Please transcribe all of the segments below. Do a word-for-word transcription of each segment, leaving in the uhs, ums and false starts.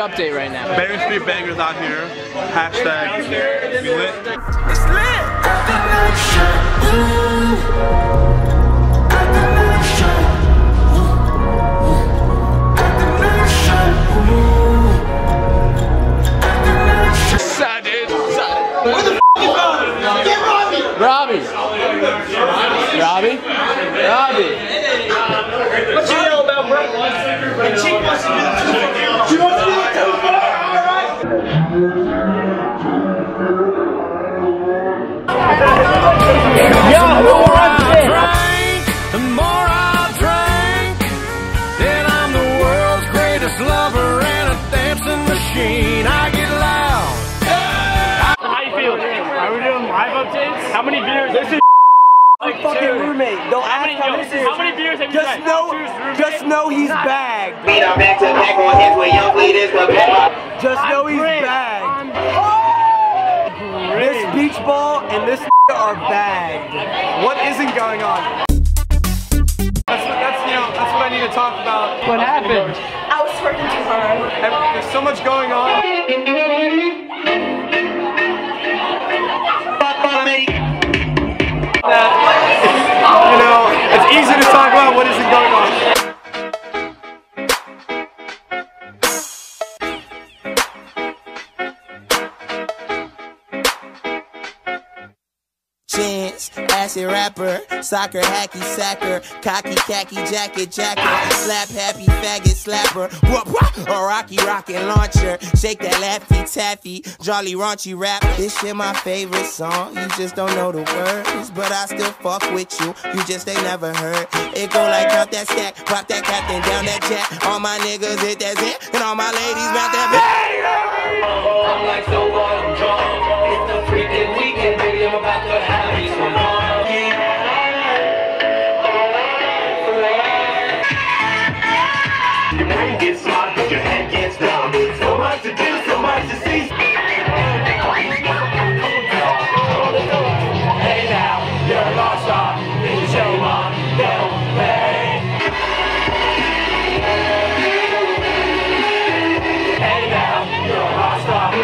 update right now. Barron Street Bangers out here. Hashtag be lit. It's lit. Sad, dude. Sad. Where the f is Robbie? Get Robbie! Robbie! Robbie? Robbie! What you yell about, bro? My chick wants to do the two. She wants to do the two. Alright! Yo, who wants it? The more I drink, then I'm the world's greatest lover and a dancing machine. I get loud. How you feel? Are we doing live updates? How many beers? This is My fucking roommate. Don't how ask many, how yo, this is. how many beers have you Just had? know, Choose just know he's bagged. Beat up back to back on his way, young leaders, but Just know he's great. bagged. I'm This beach ball and this are bagged. What isn't going on? That's what, that's, you know, that's what I need to talk about. What happened? I was twerking too hard. There's so much going on. That, you know, it's easy to talk about what isn't going on. Chance, acid rapper, soccer, hacky sacker, cocky, khaki, jacket, jacker, slap, happy, faggot, slapper, whoop, whoop, or rocky, rockin' launcher, shake that laffy, taffy, jolly, raunchy rap. This shit my favorite song, you just don't know the words, but I still fuck with you, you just ain't never heard. It go like count that stack, pop that captain, down that jack, all my niggas hit that zit, and all my ladies round that back. I'm like so what I'm drunk, it's the freaking weekend, baby, I'm about to have me some fun. Your brain gets smart, but your head gets down. So much to do, so much to see. Hey now, you're a lost star. It's a show on, don't play. Hey now, you're a lost star.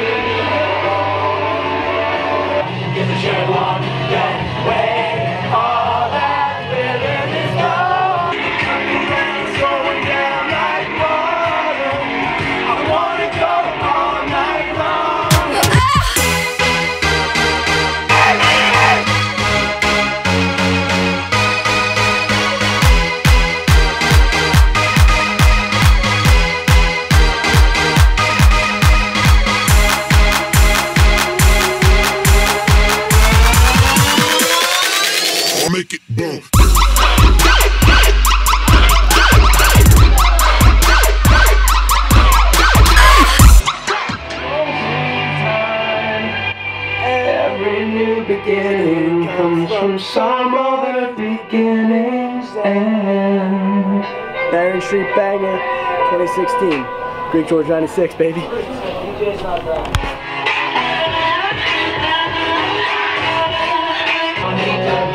Get the show on, don't wait. All that rhythm is gone. It's going down like water. I wanna go all night long. I'll make it boom. Every new beginning comes from some other beginning's end. Barron Street Banger, twenty sixteen. Greek George ninety-six, baby. I